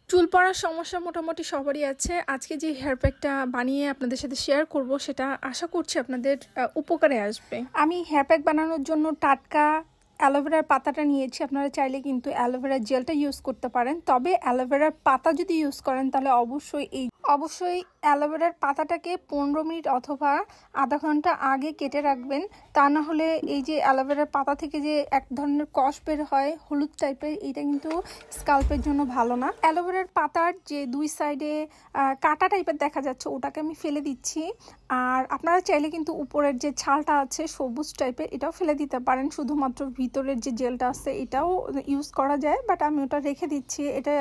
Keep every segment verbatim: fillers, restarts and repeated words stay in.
চুল পড়ার সমস্যা মোটামুটি সবারই আছে। আজকে যে হেয়ার প্যাকটা বানিয়ে আপনাদের সাথে শেয়ার করব সেটা আশা করছি আপনাদের উপকারে আসবে। আমি হেয়ার প্যাক বানানোর জন্য টাটকা অ্যালোভেরার পাতাটা নিয়েছি। আপনারা চাইলে কিন্তু অ্যালোভেরার জেলটা ইউজ করতে পারেন, তবে অ্যালোভেরার পাতা যদি ইউজ করেন তাহলে অবশ্যই এই অবশ্যই অ্যালোভেরার পাতাটাকে পনেরো মিনিট অথবা আধা ঘন্টা আগে কেটে রাখবেন। তা না হলে এই যে অ্যালোভেরার পাতা থেকে যে এক ধরনের কষ বের হয় হলুদ টাইপের, এটা কিন্তু স্কাল্পের জন্য ভালো না। অ্যালোভেরার পাতার যে দুই সাইডে কাটা টাইপের দেখা যাচ্ছে ওটাকে আমি ফেলে দিচ্ছি। আর আপনারা চাইলে কিন্তু উপরের যে ছালটা আছে সবুজ টাইপের এটাও ফেলে দিতে পারেন, শুধুমাত্র ভিতরের যে জেলটা আছে এটাও ইউজ করা যায়, বাট আমি ওটা রেখে দিচ্ছি। এটা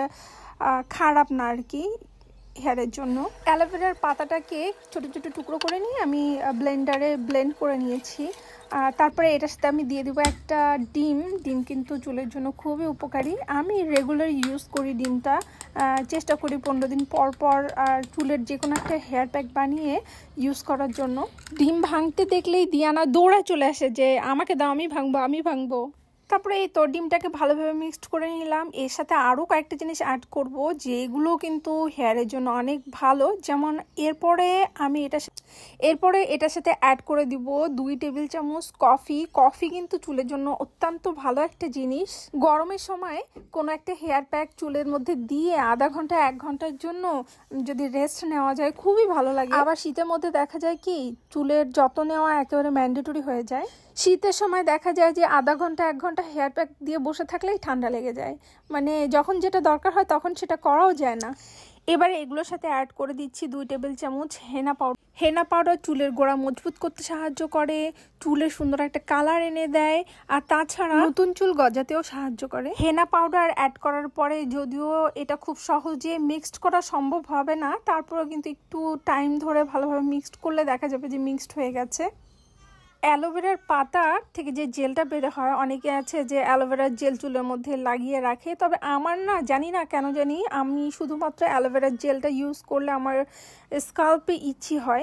খারাপ না আর কি হেয়ারের জন্য। অ্যালোভেরার পাতাটাকে ছোট ছোট টুকরো করে নিয়ে আমি ব্লেন্ডারে ব্লেন্ড করে নিয়েছি। আর তারপরে এটার সাথে আমি দিয়ে দেবো একটা ডিম। ডিম কিন্তু চুলের জন্য খুবই উপকারী। আমি রেগুলার ইউজ করি ডিমটা, চেষ্টা করি পনেরো দিন পর পর আর চুলের যে কোনো একটা হেয়ার প্যাক বানিয়ে ইউজ করার জন্য। ডিম ভাঙতে দেখলেই দিয়ানা দৌড়ায় চলে আসে যে আমাকে দাও, আমি ভাঙবো আমি ভাঙবো। তারপরে এই তো ডিমটাকে ভালোভাবে মিক্সড করে নিলাম। এর সাথে আরও কয়েকটা জিনিস অ্যাড করব যেগুলো কিন্তু হেয়ারের জন্য অনেক ভালো। যেমন এরপরে আমি এটা এরপরে এটার সাথে অ্যাড করে দিব দুই টেবিল চামচ কফি। কফি কিন্তু চুলের জন্য অত্যন্ত ভালো একটা জিনিস। গরমের সময় কোনো একটা হেয়ার প্যাক চুলের মধ্যে দিয়ে আধা ঘন্টা এক ঘন্টার জন্য যদি রেস্ট নেওয়া যায় খুবই ভালো লাগে। আবার শীতের মধ্যে দেখা যায় কি চুলের যত্ন নেওয়া একেবারে ম্যান্ডেটরি হয়ে যায়। শীতের সময় দেখা যায় যে আধা ঘন্টা এক ঘন্টা হেয়ার প্যাক দিয়ে বসে থাকলেই ঠান্ডা লেগে যায়, মানে যখন যেটা দরকার হয় তখন সেটা করাও যায় না। এবারে এগুলোর সাথে অ্যাড করে দিচ্ছি দুই টেবিল চামচ হেনা পাউডার। হেনা পাউডার চুলের গোড়া মজবুত করতে সাহায্য করে, চুলের সুন্দর একটা কালার এনে দেয়, আর তাছাড়া নতুন চুল গজাতেও সাহায্য করে। হেনা পাউডার অ্যাড করার পরে যদিও এটা খুব সহজে মিক্সড করা সম্ভব হবে না, তারপরেও কিন্তু একটু টাইম ধরে ভালোভাবে মিক্সড করলে দেখা যাবে যে মিক্সড হয়ে গেছে। অ্যালোভেরার পাতা থেকে যে জেলটা বের হয়, অনেকে আছে যে অ্যালোভেরার জেল চুলের মধ্যে লাগিয়ে রাখে, তবে আমার না জানি না কেন জানি আমি শুধুমাত্র অ্যালোভেরার জেলটা ইউজ করলে আমার স্কাল্পে ইচি হয়।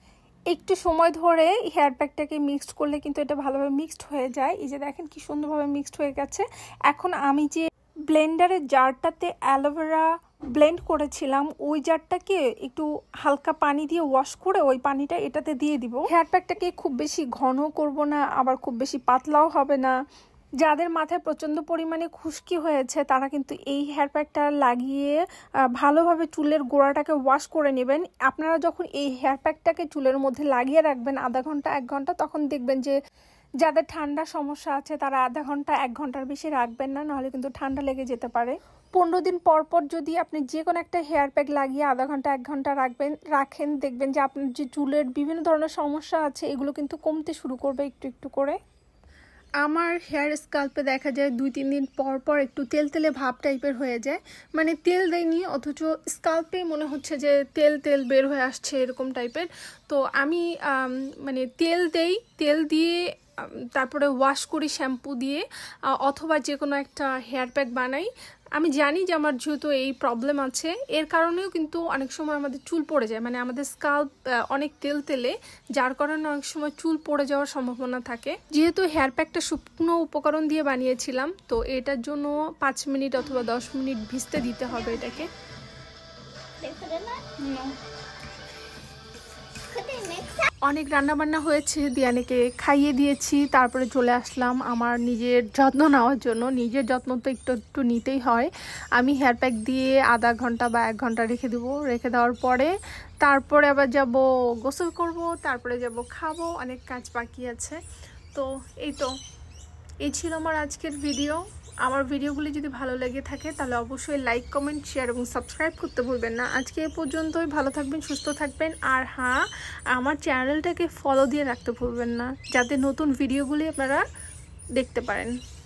একটু সময় ধরে হেয়ার প্যাকটাকে মিক্সড করলে কিন্তু এটা ভালোভাবে মিক্সড হয়ে যায়। এই যে দেখেন কি সুন্দরভাবে মিক্সড হয়ে গেছে। এখন আমি যে ব্লেন্ডারের জারটাতে অ্যালোভেরা ব্লেন্ড করেছিলাম ওই জারটাকে একটু হালকা পানি দিয়ে ওয়াশ করে ওই পানিটা এটাতে দিয়ে দিব। হেয়ার প্যাকটাকে খুব বেশি ঘন করব না, আবার খুব বেশি পাতলাও হবে না। যাদের মাথায় প্রচণ্ড পরিমাণে খুশকি হয়েছে তারা কিন্তু এই হেয়ার প্যাকটা লাগিয়ে ভালোভাবে চুলের গোড়াটাকে ওয়াশ করে নেবেন। আপনারা যখন এই হেয়ার প্যাকটাকে চুলের মধ্যে লাগিয়ে রাখবেন আধা ঘন্টা এক ঘন্টা, তখন দেখবেন যে যাদের ঠান্ডা সমস্যা আছে তারা আধা ঘন্টা এক ঘন্টার বেশি রাখবেন না, নাহলে কিন্তু ঠান্ডা লেগে যেতে পারে। পনেরো দিন পর পর যদি আপনি যে কোনো একটা হেয়ার প্যাক লাগিয়ে আধা ঘন্টা এক ঘন্টা রাখবেন রাখেন দেখবেন যে আপনার যে চুলের বিভিন্ন ধরনের সমস্যা আছে এগুলো কিন্তু কমতে শুরু করবে একটু একটু করে। আমার হেয়ার স্কাল্পে দেখা যায় দুই তিন দিন পর পর একটু তেল তেলে ভাব টাইপের হয়ে যায়, মানে তেল দেয়নি অথচ স্কাল্পে মনে হচ্ছে যে তেল তেল বের হয়ে আসছে এরকম টাইপের। তো আমি মানে তেল দেই, তেল দিয়ে তারপরে ওয়াশ করি শ্যাম্পু দিয়ে, অথবা যে কোনো একটা হেয়ার প্যাক বানাই। আমি জানি যে আমার যেহেতু এই প্রবলেম আছে এর কারণেও কিন্তু অনেক সময় আমাদের চুল পড়ে যায়, মানে আমাদের স্কাল্প অনেক তেল তেলে, যার কারণে অনেক সময় চুল পড়ে যাওয়ার সম্ভাবনা থাকে। যেহেতু হেয়ার প্যাকটা শুকনো উপকরণ দিয়ে বানিয়েছিলাম তো এটার জন্য পাঁচ মিনিট অথবা দশ মিনিট ভিজতে দিতে হবে এটাকে। অনেক রান্নাবান্না হয়েছে, দিয়ানেকে খাইয়ে দিয়েছি, তারপরে চলে আসলাম আমার নিজের যত্ন নেওয়ার জন্য। নিজের যত্ন তো একটু একটু নিতেই হয়। আমি হেয়ার প্যাক দিয়ে আধা ঘন্টা বা এক ঘন্টা রেখে দেবো। রেখে দেওয়ার পরে তারপরে আবার যাব গোসল করব, তারপরে যাব খাবো, অনেক কাজ বাকি আছে। তো এই তো এই ছিল আমার আজকের ভিডিও। আমার ভিডিওগুলি যদি ভালো লেগে থাকে তাহলে অবশ্যই লাইক কমেন্ট শেয়ার এবং সাবস্ক্রাইব করতে ভুলবেন না। আজকে এ পর্যন্তই, ভালো থাকবেন সুস্থ থাকবেন, আর হ্যাঁ আমার চ্যানেলটাকে ফলো দিয়ে রাখতে ভুলবেন না যাতে নতুন ভিডিওগুলি আপনারা দেখতে পারেন।